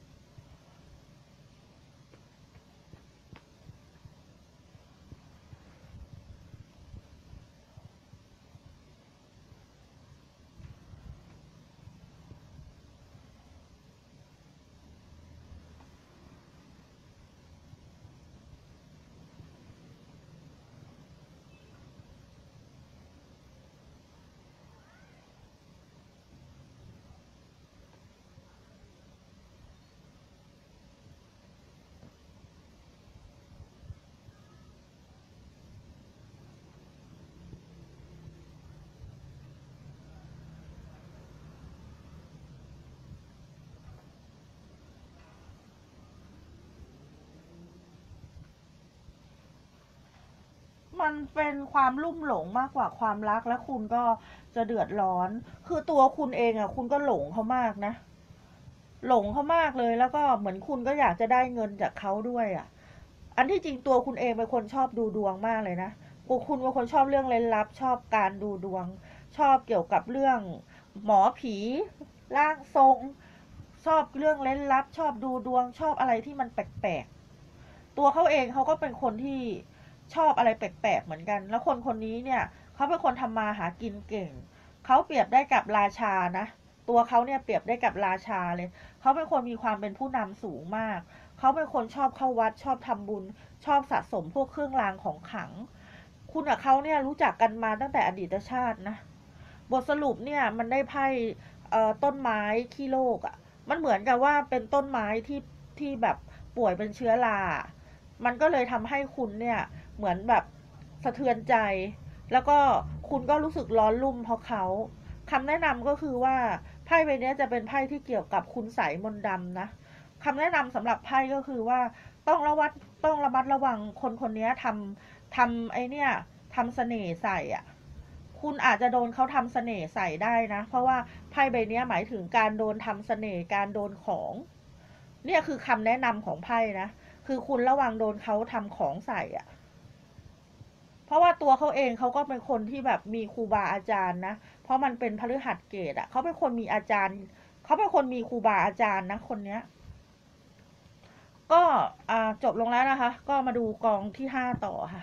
มันเป็นความลุ่มหลงมากกว่าความรักและคุณก็จะเดือดร้อนคือตัวคุณเองอ่ะคุณก็หลงเขามากนะหลงเขามากเลยแล้วก็เหมือนคุณก็อยากจะได้เงินจากเขาด้วยอ่ะอันที่จริงตัวคุณเองเป็นคนชอบดูดวงมากเลยนะคุณเป็นคนชอบเรื่องเร้นลับชอบการดูดวงชอบเกี่ยวกับเรื่องหมอผีร่างทรงชอบเรื่องเร้นลับชอบดูดวงชอบอะไรที่มันแปลกๆตัวเขาเองเขาก็เป็นคนที่ ชอบอะไรแปลกๆเหมือนกัน แล้วคนคนนี้เนี่ยเขาเป็นคนทำมาหากินเก่ง เขาเปรียบได้กับราชานะ ตัวเขาเนี่ยเปรียบได้กับราชาเลย เขาเป็นคนมีความเป็นผู้นำสูงมาก เขาเป็นคนชอบเข้าวัดชอบทำบุญชอบสะสมพวกเครื่องรางของขลัง คุณกับเขาเนี่ยรู้จักกันมาตั้งแต่อดีตชาตินะ บทสรุปเนี่ยมันได้ไพ่ต้นไม้ขี้โรคอะ่ะมันเหมือนกับว่าเป็นต้นไม้ที่ที่แบบป่วยเป็นเชื้อรามันก็เลยทำให้คุณเนี่ยเหมือนแบบสะเทือนใจแล้วก็คุณก็รู้สึกร้อนรุ่มเพราะเขาคำแนะนำก็คือว่าไพ่ใบนี้จะเป็นไพ่ที่เกี่ยวกับคุณไสมนต์ดำนะคำแนะนำสำหรับไพ่ก็คือว่าต้องระวัดต้องระมัดระวังคนคนนี้ทำทำไอเนี่ยทำเสน่ห์ใส่อ่ะ คุณอาจจะโดนเขาทำเสน่ห์ใส่ได้นะ เพราะว่าไพ่ใบนี้หมายถึงการโดนทำเสน่ห์การโดนของ เนี่ยคือคำแนะนำของไพ่นะ คือคุณระวังโดนเขาทำของใส่อะเพราะว่าตัวเขาเองเขาก็เป็นคนที่แบบมีครูบาอาจารย์นะ เพราะมันเป็นพฤหัสเกตอะเขาเป็นคนมีอาจารย์ เขาเป็นคนมีครูบาอาจารย์นะคนเนี้ย ก็จบลงแล้วนะคะ ก็มาดูกองที่ห้าต่อค่ะ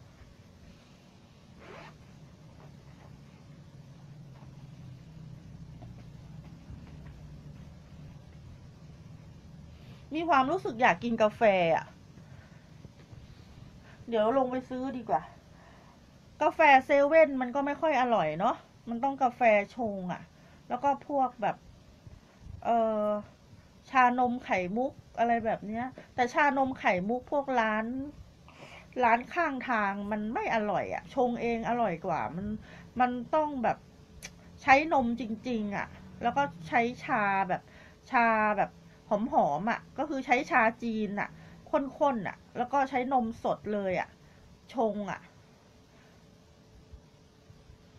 มีความรู้สึกอยากกินกาแฟอ่ะ เดี๋ยวลงไปซื้อดีกว่า กาแฟเซเว่นมันก็ไม่ค่อยอร่อยเนาะมันต้องกาแฟชงอ่ะ แล้วก็พวกแบบ เออชานมไข่มุกอะไรแบบเนี้ย แต่ชานมไข่มุกพวกร้าน ร้านข้างทางมันไม่อร่อยอ่ะ ชงเองอร่อยกว่า มัน มันต้องแบบใช้นมจริงๆอ่ะ แล้วก็ใช้ชาแบบชาแบบหอมๆอ่ะ ก็คือใช้ชาจีนอ่ะข้นๆอ่ะ แล้วก็ใช้นมสดเลยอ่ะ ชงอ่ะ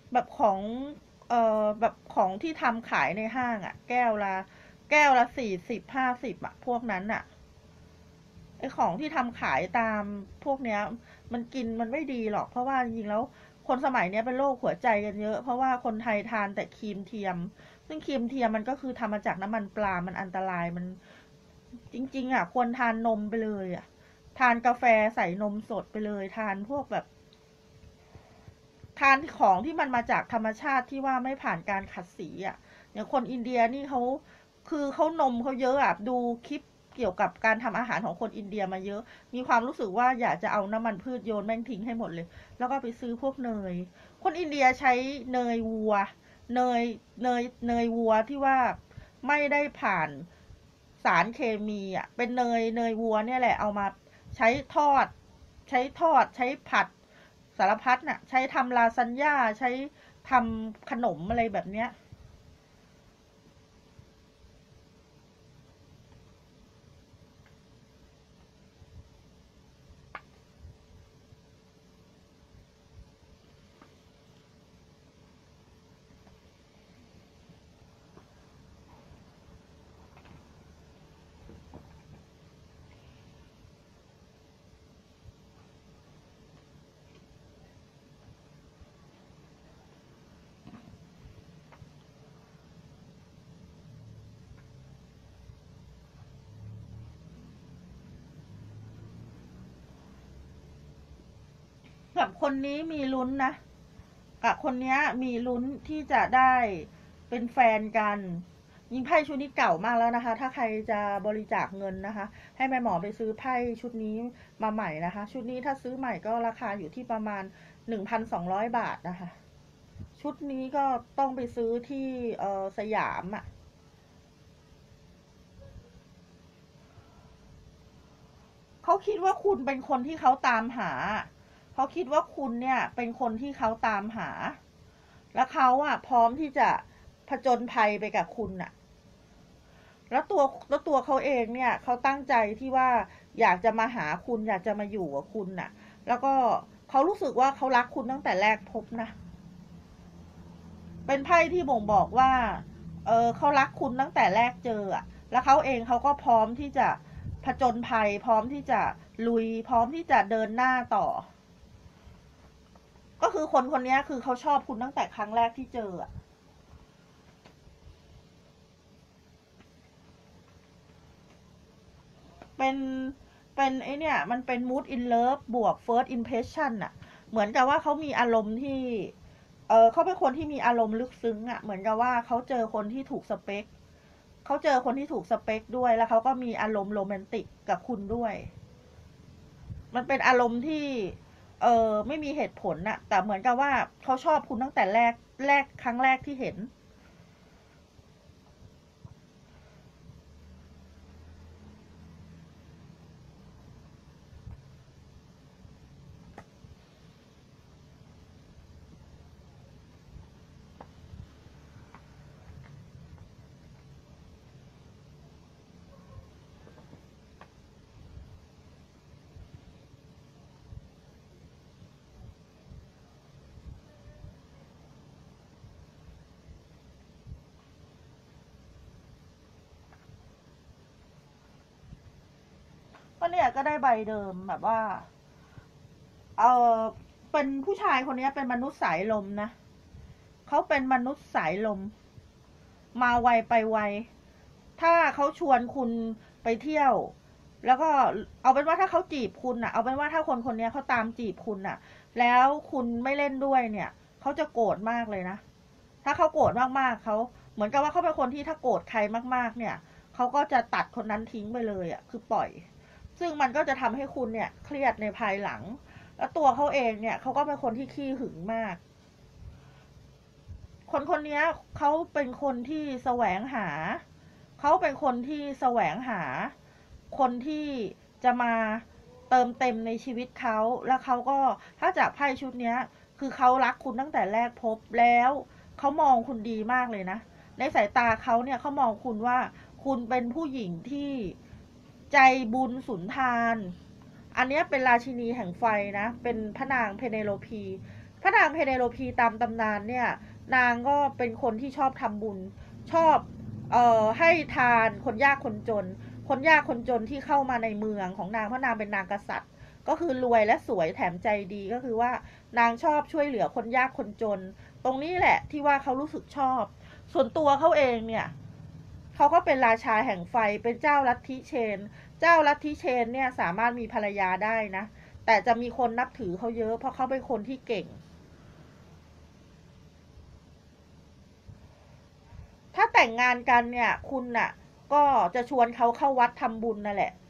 แบบของเอ่อแบบของที่ทำขายในห้างอะแก้วละแก้วละสี่สิบห้าสิบอะพวกนั้นอะไอของที่ทำขายตามพวกเนี้ยมันกินมันไม่ดีหรอกเพราะว่าจริงๆแล้วคนสมัยเนี้ยเป็นโรคหัวใจกันเยอะเพราะว่าคนไทยทานแต่ครีมเทียมซึ่งครีมเทียมมันก็คือทำมาจากน้ำมันปลามันอันตรายมันจริงๆอ่ะควรทานนมไปเลยอ่ะทานกาแฟใส่นมสดไปเลยทานพวกแบบ ทานของที่มันมาจากธรรมชาติที่ว่าไม่ผ่านการขัดสีอ่ะอย่างคนอินเดียนี่เขาคือเขานมเขาเยอะอ่ะดูคลิปเกี่ยวกับการทำอาหารของคนอินเดียมาเยอะมีความรู้สึกว่าอยากจะเอาน้ำมันพืชโยนแม่งทิ้งให้หมดเลยแล้วก็ไปซื้อพวกเนยคนอินเดียใช้เนยวัวเนยเนยเนยวัวที่ว่าไม่ได้ผ่านสารเคมีอ่ะเป็นเนยเนยวัวเนี่ยแหละเอามาใช้ทอดใช้ทอดใช้ผัด สารพัดน่ะใช้ทำลาซานญ่าใช้ทำขนมอะไรแบบเนี้ยแบบคนนี้มีลุ้นนะกับคนนี้มีลุ้นที่จะได้เป็นแฟนกันยิ่งไพ่ชุดนี้เก่ามากแล้วนะคะถ้าใครจะบริจาคเงินนะคะให้แม่หมอไปซื้อไพ่ชุดนี้มาใหม่นะคะชุดนี้ถ้าซื้อใหม่ก็ราคาอยู่ที่ประมาณหนึ่งพันสองร้อยบาทนะคะชุดนี้ก็ต้องไปซื้อที่เออสยามอ่ะ เขาคิดว่าคุณเป็นคนที่เขาตามหา เขาคิดว่าคุณเนี่ยเป็นคนที่เขาตามหา แล้วเขาอะพร้อมที่จะผจญภัยไปกับคุณอะแล้วตัวแล้วตัวเขาเองเนี่ยเขาตั้งใจที่ว่าอยากจะมาหาคุณอยากจะมาอยู่กับคุณน่ะแล้วก็เขารู้สึกว่าเขารักคุณตั้งแต่แรกพบนะเป็นไพ่ที่บ่งบอกว่าเออเขารักคุณตั้งแต่แรกเจออะแล้วเขาเองเขาก็พร้อมที่จะผจญภัยพร้อมที่จะลุยพร้อมที่จะเดินหน้าต่อ ก็คือคนคนนี้คือเขาชอบคุณตั้งแต่ครั้งแรกที่เจออะเป็นเป็นไอเนี่ยมันเป็น mood in love บวก first impression อะเหมือนกับว่าเขามีอารมณ์ที่เออเขาเป็นคนที่มีอารมณ์ลึกซึ้งอะเหมือนกับว่าเขาเจอคนที่ถูกสเปคเขาเจอคนที่ถูกสเปคด้วยแล้วเขาก็มีอารมณ์โรแมนติกกับคุณด้วยมันเป็นอารมณ์ที่เออไม่มีเหตุผลน่ะแต่เหมือนกับว่าเขาชอบคุณตั้งแต่แรกแรกครั้งแรกที่เห็น ก็เนี่ยก็ได้ใบเดิมแบบว่าเออเป็นผู้ชายคนนี้เป็นมนุษย์สายลมนะเขาเป็นมนุษย์สายลมมาไวไปไวถ้าเขาชวนคุณไปเที่ยวแล้วก็เอาเป็นว่าถ้าเขาจีบคุณอ่ะเอาเป็นว่าถ้าคนคนนี้เขาตามจีบคุณอ่ะแล้วคุณไม่เล่นด้วยเนี่ยเขาจะโกรธมากเลยนะถ้าเขาโกรธมากๆเขาเหมือนกับว่าเขาเป็นคนที่ถ้าโกรธใครมากๆเนี่ยเขาก็จะตัดคนนั้นทิ้งไปเลยอ่ะคือปล่อยซึ่งมันก็จะทำให้คุณเนี่ยเครียดในภายหลังแล้วตัวเขาเองเนี่ยเขาก็เป็นคนที่ขี้หึงมาก คนคนนี้เขาเป็นคนที่แสวงหา เขาเป็นคนที่แสวงหา คนที่จะมาเติมเต็มในชีวิตเขา แล้วเขาก็ถ้าจากไพ่ชุดนี้คือเขารักคุณตั้งแต่แรกพบแล้วเขามองคุณดีมากเลยนะ ในสายตาเขาเนี่ยเขามองคุณว่าคุณเป็นผู้หญิงที่ใจบุญสุนทาน อันนี้เป็นราชินีแห่งไฟนะ เป็นพระนางเพเนโลพีพระนางเพเนโลพีตามตำนานเนี่ยนางก็เป็นคนที่ชอบทำบุญชอบเอ่อให้ทานคนยากคนจนคนยากคนจนที่เข้ามาในเมืองของนางเพราะนางเป็นนางกษัตริย์ก็คือรวยและสวยแถมใจดีก็คือว่านางชอบช่วยเหลือคนยากคนจนตรงนี้แหละที่ว่าเขารู้สึกชอบส่วนตัวเขาเองเนี่ยเขาก็เป็นราชาแห่งไฟเป็นเจ้าลัทธิเชนเจ้าลัทธิเชนเนี่ยสามารถมีภรรยาได้นะแต่จะมีคนนับถือเขาเยอะเพราะเขาเป็นคนที่เก่งถ้าแต่งงานกันเนี่ยคุณน่ะก็จะชวนเขาเข้าวัดทำบุญนั่นแหละ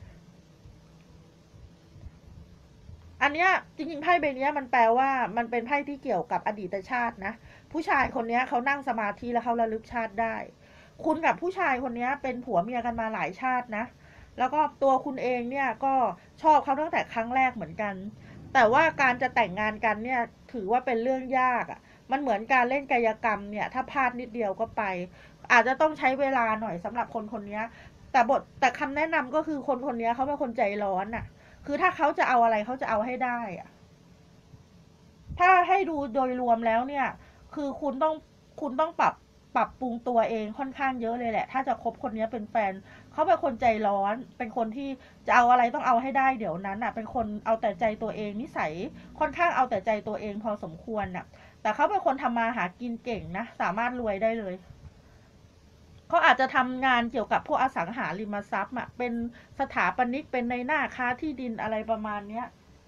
อันเนี้ยจริงๆไพ่ใบนี้มันแปลว่ามันเป็นไพ่ที่เกี่ยวกับอดีตชาตินะผู้ชายคนนี้เขานั่งสมาธิแล้วเขาระลึกชาติได้คุณกับผู้ชายคนนี้เป็นผัวเมียกันมาหลายชาตินะแล้วก็ตัวคุณเองเนี่ยก็ชอบเขาตั้งแต่ครั้งแรกเหมือนกันแต่ว่าการจะแต่งงานกันเนี่ยถือว่าเป็นเรื่องยากอ่ะมันเหมือนการเล่นกายกรรมเนี่ยถ้าพลาดนิดเดียวก็ไปอาจจะต้องใช้เวลาหน่อยสำหรับคนคนนี้แต่บทแต่คำแนะนำก็คือคนคนนี้เขาเป็นคนใจร้อนน่ะคือถ้าเขาจะเอาอะไรเขาจะเอาให้ได้อะถ้าให้ดูโดยรวมแล้วเนี่ยคือคุณต้องคุณต้องปรับปรับปรุงตัวเองค่อนข้างเยอะเลยแหละถ้าจะคบคนนี้เป็นแฟนเขาเป็นคนใจร้อนเป็นคนที่จะเอาอะไรต้องเอาให้ได้เดี๋ยวนั้นอ่ะเป็นคนเอาแต่ใจตัวเองนิสัยค่อนข้างเอาแต่ใจตัวเองพอสมควรน่ะแต่เขาเป็นคนทำมาหากินเก่งนะสามารถรวยได้เลยเขาอาจจะทำงานเกี่ยวกับพวกอสังหาริมทรัพย์อ่ะเป็นสถาปนิกเป็นในหน้าค้าที่ดินอะไรประมาณเนี้ย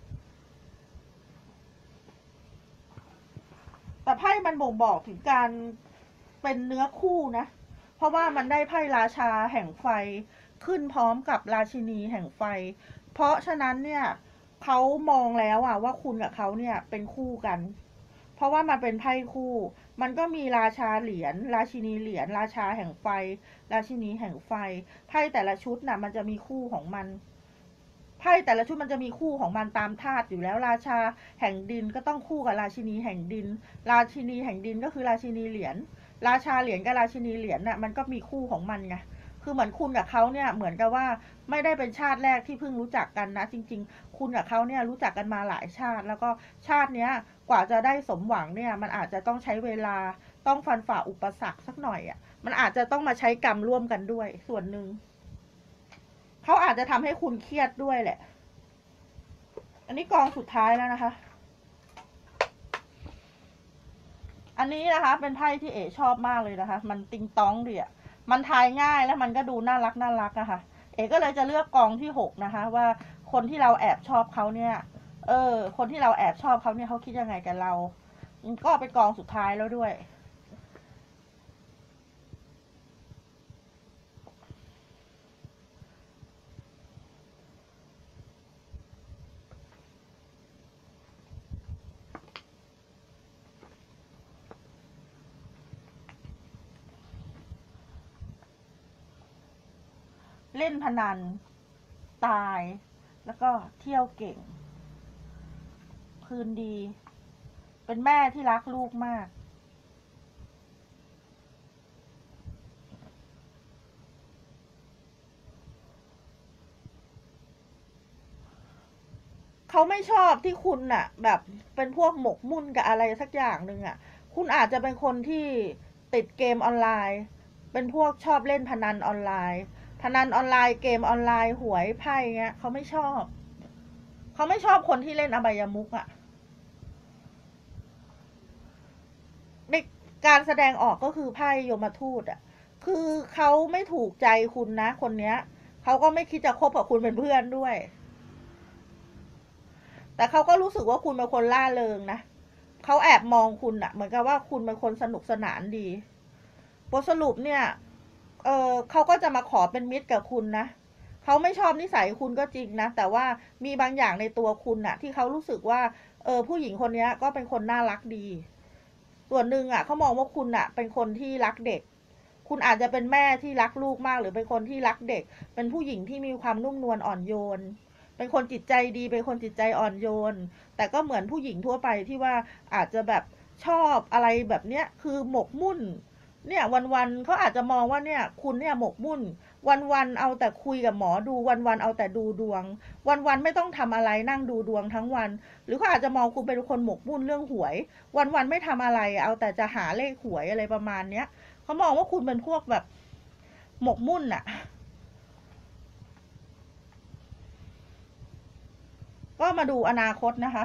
แต่ไพ่มันบ่งบอกถึงการเป็นเนื้อคู่นะ เพราะว่ามันได้ไพ่ราชาแห่งไฟขึ้นพร้อมกับราชินีแห่งไฟ เพราะฉะนั้นเนี่ยเขามองแล้วอะว่าคุณกับเขาเนี่ยเป็นคู่กัน เพราะว่ามันเป็นไพ่คู่ มันก็มีราชาเหรียญ ราชินีเหรียญ ราชาแห่งไฟ ราชินีแห่งไฟ ไพ่แต่ละชุดน่ะมันจะมีคู่ของมัน ไพ่แต่ละชุดมันจะมีคู่ของมันตามธาตุอยู่แล้วราชาแห่งดินก็ต้องคู่กับราชินีแห่งดิน ราชินีแห่งดินก็คือราชินีเหรียญราชาเหรียญกับราชินีเหรียญน่ะมันก็มีคู่ของมันไงคือเหมือนคุณกับเขาเนี่ยเหมือนกับว่าไม่ได้เป็นชาติแรกที่เพิ่งรู้จักกันนะจริงๆคุณกับเขาเนี่ยรู้จักกันมาหลายชาติ แล้วก็ชาติเนี้ยกว่าจะได้สมหวังเนี่ยมันอาจจะต้องใช้เวลาต้องฟันฝ่าอุปสรรคสักหน่อยอ่ะมันอาจจะต้องมาใช้กรรมร่วมกันด้วยส่วนหนึ่งเขาอาจจะทำให้คุณเครียดด้วยแหละอันนี้กองสุดท้ายแล้วนะคะ อันนี้นะคะเป็นไพ่ที่เอ๋ชอบมากเลยนะคะ มันติงตองดีอ่ะมันทายง่ายแล้วมันก็ดูน่ารักน่ารักอะคะ่ะ เอ๋ก็เลยจะเลือกกองที่หกนะคะว่าคนที่เราแอบชอบเขาเนี่ย เออ คนที่เราแอบชอบเขาเนี่ยเขาคิดยังไงกับเราก็เป็นกองสุดท้ายแล้วด้วย เล่นพนันตายแล้วก็เที่ยวเก่งคืนดีเป็นแม่ที่รักลูกมากเขาไม่ชอบที่คุณน่ะแบบเป็นพวกหมกมุ่นกับอะไรสักอย่างหนึ่งอ่ะคุณอาจจะเป็นคนที่ติดเกมออนไลน์เป็นพวกชอบเล่นพนันออนไลน์พนันออนไลน์เกมออนไลน์หวยไพ่เงี้ยเขาไม่ชอบเขาไม่ชอบคนที่เล่นอบายมุขอ่ะในการแสดงออกก็คือไพ่ยมทูตอ่ะคือเขาไม่ถูกใจคุณนะคนเนี้ยเขาก็ไม่คิดจะคบกับคุณเป็นเพื่อนด้วย แต่เขาก็รู้สึกว่าคุณเป็นคนล่าเริงนะ เขาแอบมองคุณอะเหมือนกับว่าคุณเป็นคนสนุกสนานดีบทสรุปเนี่ยเออเขาก็จะมาขอเป็นมิตรกับคุณนะ เขาไม่ชอบนิสัยคุณก็จริงนะ แต่ว่ามีบางอย่างในตัวคุณอะที่เขารู้สึกว่าเออผู้หญิงคนนี้ก็เป็นคนน่ารักดี ส่วนหนึ่งอะเขามองว่าคุณอะเป็นคนที่รักเด็ก คุณอาจจะเป็นแม่ที่รักลูกมากหรือเป็นคนที่รักเด็ก เป็นผู้หญิงที่มีความนุ่มนวลอ่อนโยนเป็นคนจิตใจดีเป็นคนจิตใจอ่อนโยนแต่ก็เหมือนผู้หญิงทั่วไปที่ว่าอาจจะแบบชอบอะไรแบบเนี้ยคือหมกมุ่นเนี่ยวันๆเขาอาจจะมองว่าเนี่ยคุณเนี่ยหมกมุ่นวันๆเอาแต่คุยกับหมอดูวันๆเอาแต่ดูดวงวันๆไม่ต้องทำอะไรนั่งดูดวงทั้งวันหรือเขาอาจจะมองคุณเป็นคนหมกมุ่นเรื่องหวยวันๆไม่ทำอะไรเอาแต่จะหาเลขหวยอะไรประมาณเนี้ยเขามองว่าคุณเป็นพวกแบบหมกมุ่นอะก็มาดูอนาคตนะคะ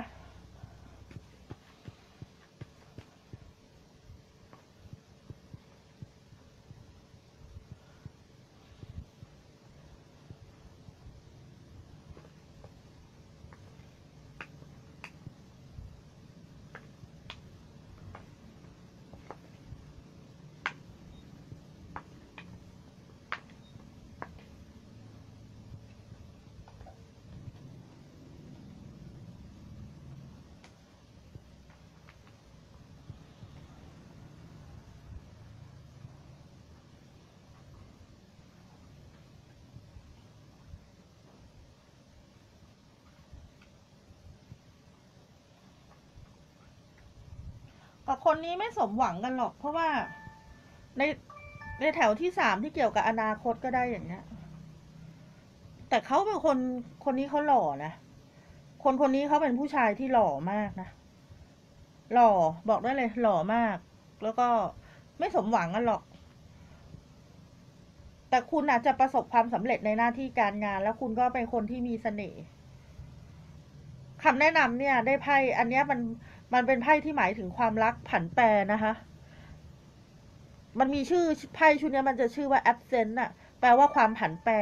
กับคนนี้ไม่สมหวังกันหรอกเพราะว่าในในแถวที่สามที่เกี่ยวกับอนาคตก็ได้อย่างเงี้ยแต่เขาเป็นคนคนนี้เขาหล่อนะคนคนนี้เขาเป็นผู้ชายที่หล่อมากนะหล่อบอกได้เลยหล่อมากแล้วก็ไม่สมหวังกันหรอกแต่คุณอาจจะประสบความสำเร็จในหน้าที่การงานแล้วคุณก็เป็นคนที่มีเสน่ห์คำแนะนำเนี่ยได้ไพ่อันเนี้ยมันมันเป็นไพ่ที่หมายถึงความรักผันแปรนะคะมันมีชื่อไพ่ชุดนี้มันจะชื่อว่า absent น่ะแปลว่าความผันแปร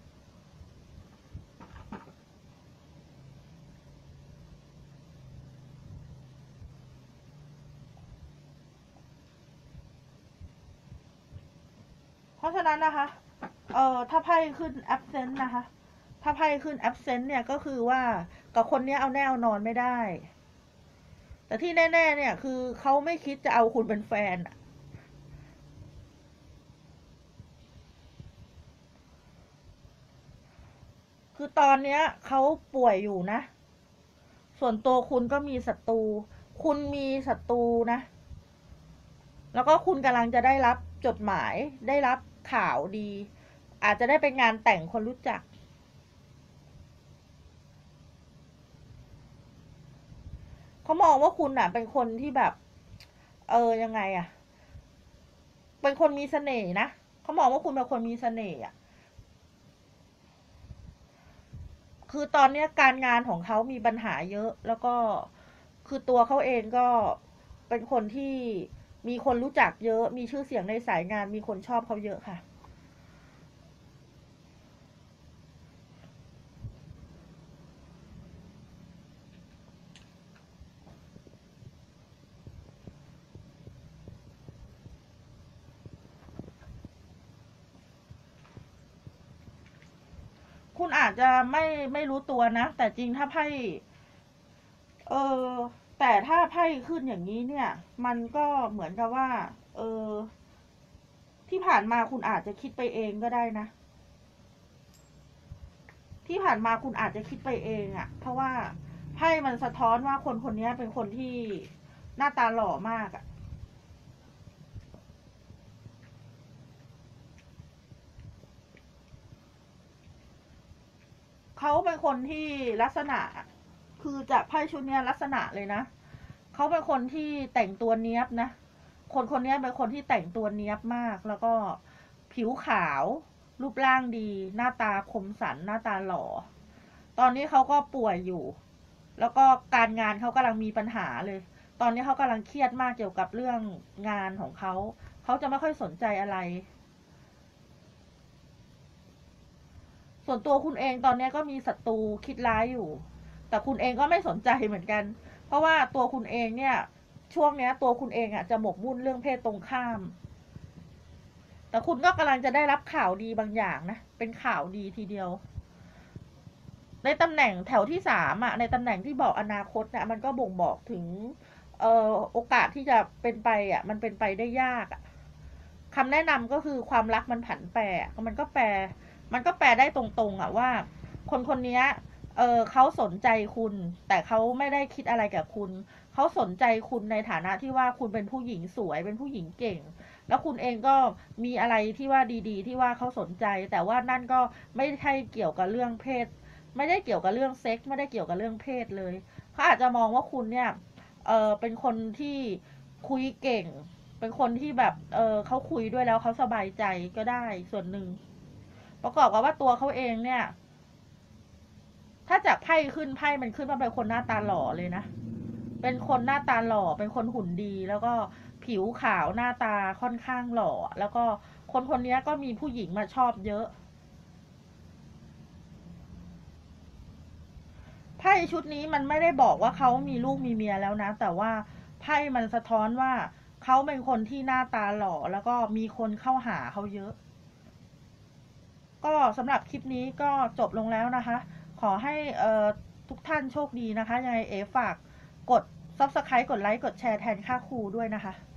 เพราะฉะนั้นนะคะเอ่อถ้าไพ่ขึ้น absent นะคะถ้าไพ่ขึ้น absent เนี่ยก็คือว่ากับคนนี้เอาแน่เอานอนไม่ได้แต่ที่แน่ๆเนี่ยคือเขาไม่คิดจะเอาคุณเป็นแฟนคือตอนเนี้ยเขาป่วยอยู่นะส่วนตัวคุณก็มีศัตรูคุณมีศัตรูนะแล้วก็คุณกำลังจะได้รับจดหมายได้รับข่าวดีอาจจะได้เป็นงานแต่งคนรู้จักเขามองว่าคุณอ่ะเป็นคนที่แบบเออยังไงอ่ะเป็นคนมีเสน่ห์นะเขามองว่าคุณเป็นคนมีเสน่ห์อ่ะคือตอนนี้การงานของเขามีปัญหาเยอะแล้วก็คือตัวเขาเองก็เป็นคนที่มีคนรู้จักเยอะมีชื่อเสียงในสายงานมีคนชอบเขาเยอะค่ะคุณอาจจะไม่ไม่รู้ตัวนะแต่จริงถ้าไพ่เออแต่ถ้าไพ่ขึ้นอย่างนี้เนี่ยมันก็เหมือนกับว่าเออที่ผ่านมาคุณอาจจะคิดไปเองก็ได้นะที่ผ่านมาคุณอาจจะคิดไปเองอะ่ะเพราะว่าไพ่มันสะท้อนว่าคนคนนี้เป็นคนที่หน้าตาหล่อมากอะ่ะเขาเป็นคนที่ลักษณะคือจากไพ่ชุดนี้ลักษณะเลยนะเขาเป็นคนที่แต่งตัวเนี้ยบนะคนคนนี้เป็นคนที่แต่งตัวเนี้ยบมากแล้วก็ผิวขาวรูปร่างดีหน้าตาคมสันหน้าตาหล่อตอนนี้เขาก็ป่วยอยู่แล้วก็การงานเขากำลังมีปัญหาเลยตอนนี้เขากำลังเครียดมากเกี่ยวกับเรื่องงานของเขาเขาจะไม่ค่อยสนใจอะไรส่วนตัวคุณเองตอนนี้ก็มีศัตรูคิดร้ายอยู่แต่คุณเองก็ไม่สนใจเหมือนกันเพราะว่าตัวคุณเองเนี่ยช่วงนี้ตัวคุณเองอ่ะจะหมกมุ่นเรื่องเพศตรงข้ามแต่คุณก็กำลังจะได้รับข่าวดีบางอย่างนะเป็นข่าวดีทีเดียวในตำแหน่งแถวที่สามอ่ะในตำแหน่งที่บอกอนาคตเนี่ยมันก็บ่งบอกถึงเอ่อโอกาสที่จะเป็นไปอ่ะมันเป็นไปได้ยากอ่ะคำแนะนำก็คือความรักมันผันแปรมันก็แปลมันก็แปลได้ตรงๆอ่ะว่าคนคนนี้เออเขาสนใจคุณแต่เขาไม่ได้คิดอะไรกับคุณเขาสนใจคุณในฐานะที่ว่าคุณเป็นผู้หญิงสวยเป็นผู้หญิงเก่งแล้วคุณเองก็มีอะไรที่ว่าดีๆที่ว่าเขาสนใจ แต่ว่านั่นก็ไม่ใช่เกี่ยวกับเรื่องเพศ ไม่ได้เกี่ยวกับเรื่องเซ็กส์ไม่ได้เกี่ยวกับเรื่องเพศเลยเขาอาจจะมองว่าคุณเนี่ยเออเป็นคนที่คุยเก่ง เป็นคนที่แบบเออเขาคุยด้วยแล้วเขาสบายใจก็ได้ส่วนหนึ่งประกอบกับว่าตัวเขาเองเนี่ย ถ้าจากไพ่ขึ้นไพ่มันขึ้นมาเป็นคนหน้าตาหล่อเลยนะ เป็นคนหน้าตาหล่อ เป็นคนหุ่นดี แล้วก็ผิวขาวหน้าตาค่อนข้างหล่อ แล้วก็คนคนนี้ก็มีผู้หญิงมาชอบเยอะไพ่ชุดนี้มันไม่ได้บอกว่าเขามีลูกมีเมียแล้วนะ แต่ว่าไพ่มันสะท้อนว่าเขาเป็นคนที่หน้าตาหล่อ แล้วก็มีคนเข้าหาเขาเยอะ ก็สำหรับคลิปนี้ก็จบลงแล้วนะคะ ขอให้เอ่อทุกท่านโชคดีนะคะ ยังไงเอฝากกด ซับสไครบ์ กดไลค์ กดแชร์แทนค่าครูด้วยนะคะ